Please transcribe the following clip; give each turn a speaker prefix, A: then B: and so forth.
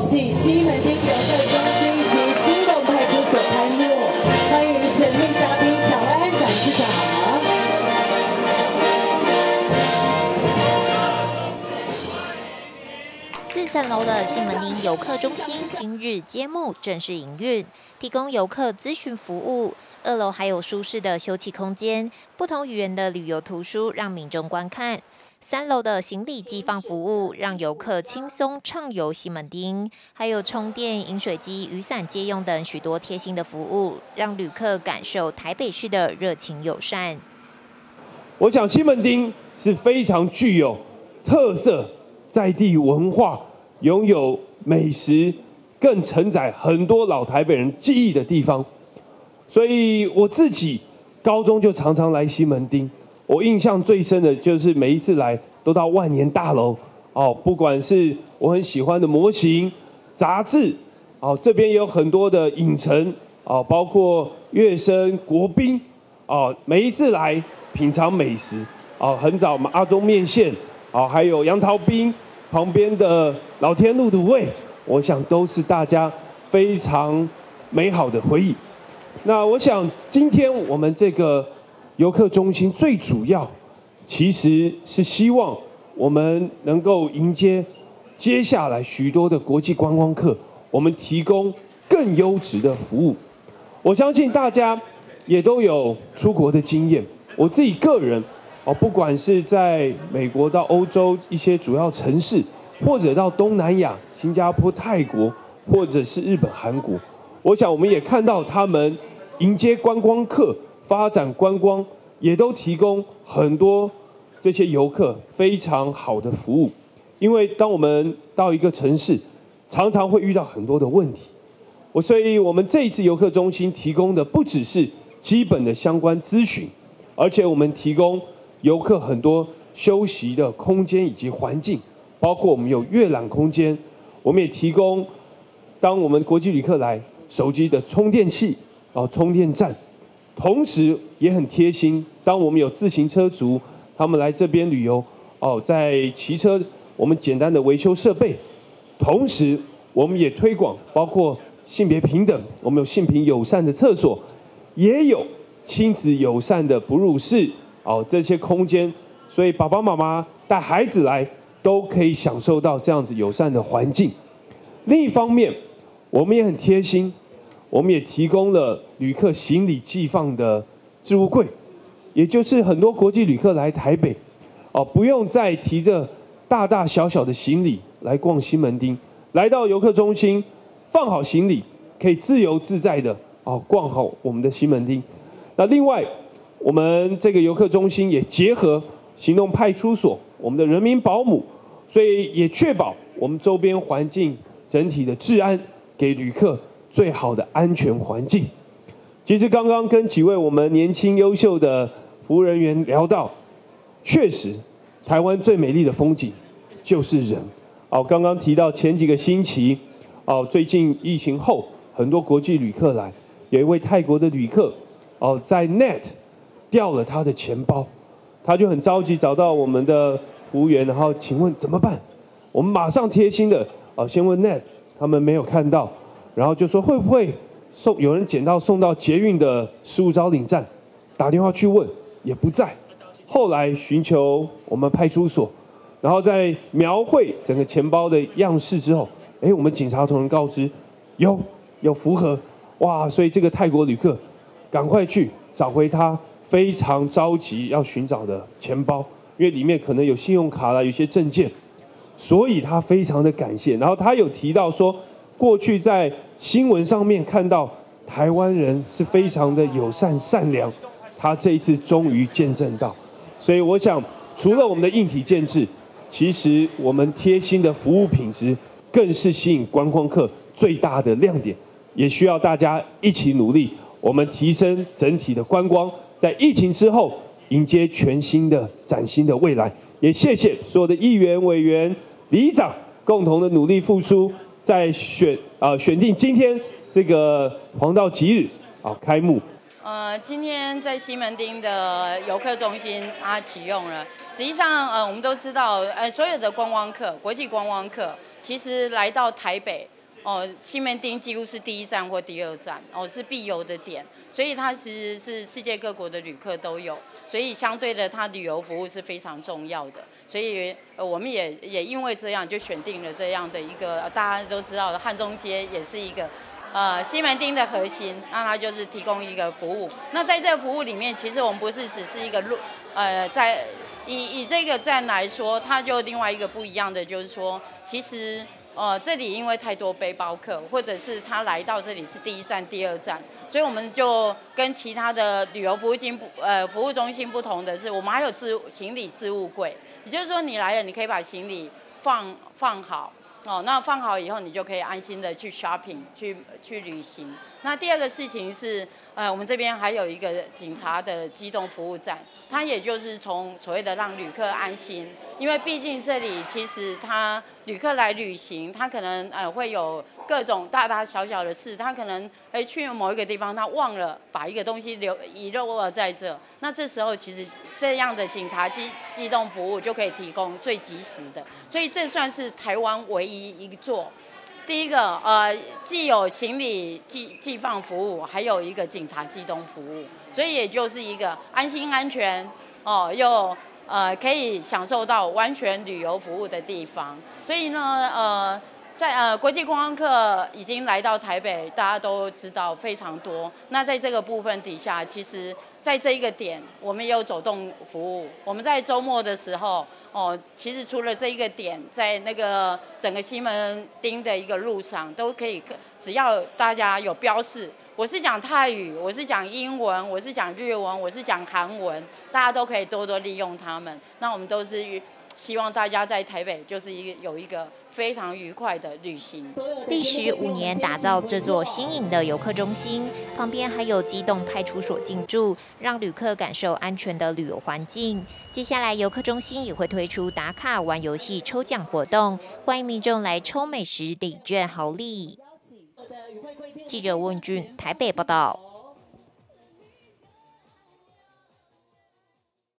A: 喜西门町游客中心及基隆派出所开幕，欢迎神秘嘉宾早安董事长。
B: 4层楼的西门町游客中心今日揭幕正式营运，提供游客咨询服务。2楼还有舒适的休憩空间，不同语言的旅游图书让民众观看。3楼的行李寄放服务，让游客轻松畅游西门町，还有充电、饮水机、雨伞借用等许多贴心的服务，让旅客感受台北市的热情友善。
C: 我想西门町是非常具有特色、在地文化、拥有美食，更承载很多老台北人记忆的地方。所以我自己高中就常常来西门町。我印象最深的就是每一次来都到万年大楼哦，不管是我很喜欢的模型、杂志哦，这边也有很多的影城哦，包括乐生、国宾哦，每一次来品尝美食哦，很早阿中面线哦，还有杨桃冰旁边的老天路卤味，我想都是大家非常美好的回忆。那我想今天我们这个游客中心最主要，其实是希望我们能够迎接接下来许多的国际观光客，我们提供更优质的服务。我相信大家也都有出国的经验，我自己个人哦，不管是在美国到欧洲一些主要城市，或者到东南亚、新加坡、泰国，或者是日本、韩国，我想我们也看到他们迎接观光客、发展观光，也都提供很多这些游客非常好的服务。因为当我们到一个城市，常常会遇到很多的问题，所以我们这一次游客中心提供的不只是基本的相关咨询，而且我们提供游客很多休息的空间以及环境，包括我们有阅览空间，我们也提供当我们国际旅客来手机的充电器。充电站，同时也很贴心。当我们有自行车族，他们来这边旅游，在骑车，我们简单的维修设备，同时我们也推广包括性别平等，我们有性平友善的厕所，也有亲子友善的哺乳室，这些空间，所以爸爸妈妈带孩子来都可以享受到这样子友善的环境。另一方面，我们也很贴心。我们也提供了旅客行李寄放的置物柜，也就是很多国际旅客来台北，不用再提着大大小小的行李来逛西门町，来到游客中心放好行李，可以自由自在的逛好我们的西门町。那另外，我们这个游客中心也结合行动派出所、我们的人民保姆，所以也确保我们周边环境整体的治安，给旅客最好的安全环境。其实刚刚跟几位我们年轻优秀的服务人员聊到，确实台湾最美丽的风景就是人。刚刚提到前几个星期，最近疫情后很多国际旅客来，有一位泰国的旅客，在 Net 掉了他的钱包，他就很着急找到我们的服务员，然后请问怎么办？我们马上贴心的先问 Net， 他们没有看到。然后就说会不会有人捡到送到捷运的15招领站，打电话去问也不在。后来寻求我们派出所，然后在描绘整个钱包的样式之后，我们警察同仁告知有符合，哇！所以这个泰国旅客赶快去找回他非常着急要寻找的钱包，因为里面可能有信用卡啦，有些证件，所以他非常的感谢。然后他有提到说，过去在新闻上面看到台湾人是非常的友善善良，他这一次终于见证到。所以我想，除了我们的硬体建制，其实我们贴心的服务品质更是吸引观光客最大的亮点，也需要大家一起努力，我们提升整体的观光，在疫情之后迎接全新的崭新的未来。也谢谢所有的议员、委员、里长共同的努力付出，在选定今天这个黄道吉日开幕。
D: 今天在西门町的游客中心它启用了。实际上，我们都知道，所有的观光客、国际观光客，其实来到台北，西门町几乎是第一站或第二站，是必游的点，所以它其实是世界各国的旅客都有，所以相对的，它旅游服务是非常重要的。所以，我们也因为这样就选定了这样的一个大家都知道的汉中街，也是一个。西门町的核心，那它就是提供一个服务。那在这个服务里面，其实我们不是只是一个在以这个站来说，它就另外一个不一样的，就是说，其实这里因为太多背包客，或者是他来到这里是第一站、第二站，所以我们就跟其他的旅游服务中心不同的是，我们还有行李置物柜，也就是说你来了，你可以把行李放好。那放好以后，你就可以安心的去 shopping， 去旅行。那第二个事情是，我们这边还有一个警察的机动服务站，它也就是从所谓的让旅客安心，因为毕竟这里其实旅客来旅行，他可能会有各种大大小小的事，他可能去某一个地方，他忘了把一个东西遗漏了在这，那这时候其实这样的警察机动服务就可以提供最及时的，所以这算是台湾唯一一座。第一个既有行李寄放服务，还有一个警察机动服务，所以也就是一个安心安全又可以享受到完全旅游服务的地方。所以呢在国际观光客已经来到台北，大家都知道非常多。那在这个部分底下，其实在这一个点，我们也有走动服务。我们在周末的时候，其实除了这一个点，在那个整个西门町的一个路上，都可以，只要大家有标示，我是讲泰语，我是讲英文，我是讲日文，我是讲韩文，大家都可以多多利用它们。那我们都是希望大家在台北就是有一个非常愉快的旅行。
B: 历时5年打造这座新颖的游客中心，旁边还有机动派出所进驻，让旅客感受安全的旅游环境。接下来游客中心也会推出打卡玩游戏抽奖活动，欢迎民众来抽美食礼券好礼。记者温俊台北报道。